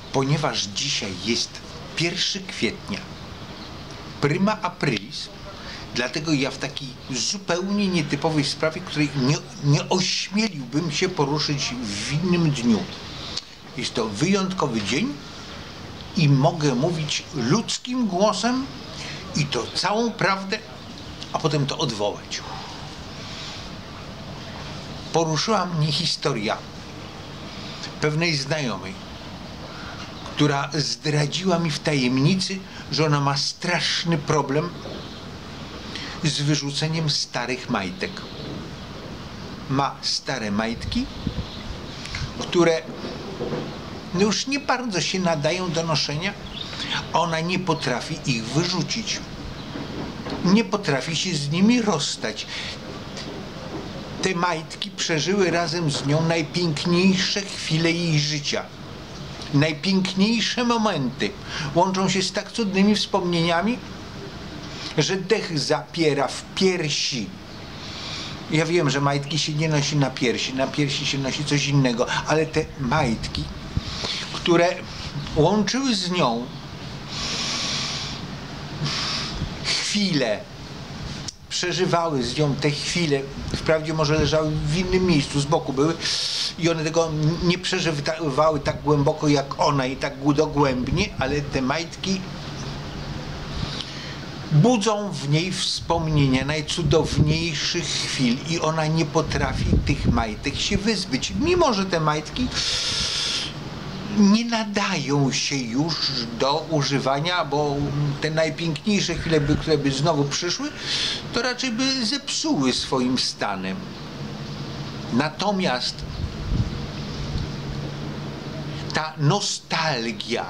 ponieważ dzisiaj jest 1 kwietnia, prima aprilis, dlatego ja w takiej zupełnie nietypowej sprawie, której nie ośmieliłbym się poruszyć w innym dniu. Jest to wyjątkowy dzień i mogę mówić ludzkim głosem i to całą prawdę, a potem to odwołać. Poruszyła mnie historia pewnej znajomej, która zdradziła mi w tajemnicy, że ona ma straszny problem z wyrzuceniem starych majtek. Ma stare majtki, które no już nie bardzo się nadają do noszenia, a ona nie potrafi ich wyrzucić. Nie potrafi się z nimi rozstać. Te majtki przeżyły razem z nią najpiękniejsze chwile jej życia. Najpiękniejsze momenty. Łączą się z tak cudnymi wspomnieniami, że dech zapiera w piersi. Ja wiem, że majtki się nie nosi na piersi się nosi coś innego, ale te majtki, które łączyły z nią chwile, przeżywały z nią te chwile, wprawdzie może leżały w innym miejscu, z boku były i one tego nie przeżywały tak głęboko jak ona i tak dogłębnie, ale te majtki budzą w niej wspomnienia najcudowniejszych chwil i ona nie potrafi tych majtek się wyzbyć. Mimo że te majtki nie nadają się już do używania, bo te najpiękniejsze chwile, które by znowu przyszły, to raczej by zepsuły swoim stanem. Natomiast ta nostalgia,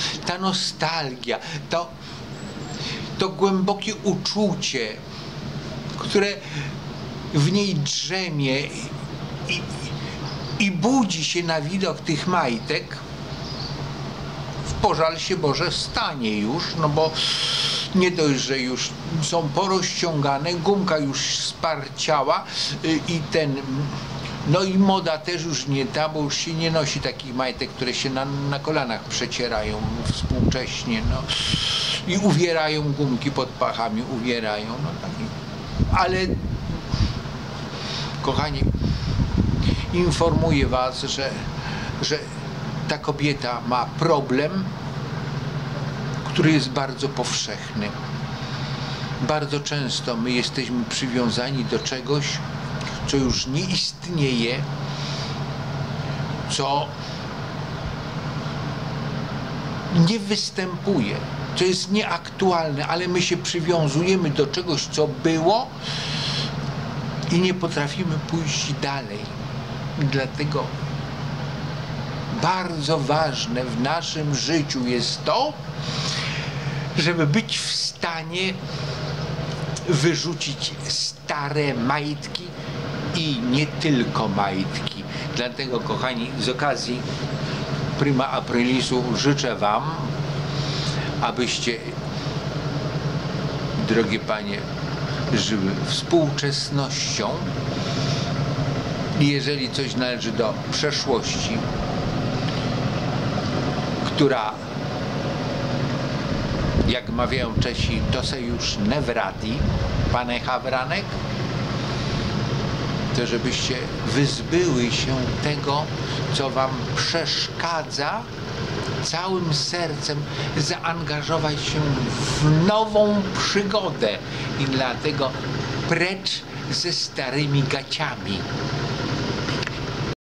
to głębokie uczucie, które w niej drzemie i budzi się na widok tych majtek, w pożal się Boże stanie już, no bo nie dość, że już są porozciągane, gumka już sparciała i no i moda też już nie ta, bo już się nie nosi takich majtek, które się na kolanach przecierają współcześnie, no. I uwierają gumki pod pachami, uwierają, no taki. Ale kochani, informuję was, że ta kobieta ma problem, który jest bardzo powszechny. Bardzo często my jesteśmy przywiązani do czegoś, co już nie istnieje, co nie występuje, co jest nieaktualne, ale my się przywiązujemy do czegoś, co było i nie potrafimy pójść dalej. I dlatego bardzo ważne w naszym życiu jest to, żeby być w stanie wyrzucić stare majtki i nie tylko majtki. Dlatego, kochani, z okazji prima aprilisu życzę wam, abyście, drogie panie, żyły współczesnością i jeżeli coś należy do przeszłości, która, jak mawiają Czesi, to se już nie wrati, pane Hawranek, to żebyście wyzbyły się tego, co wam przeszkadza, całym sercem zaangażować się w nową przygodę i dlatego precz ze starymi gaciami.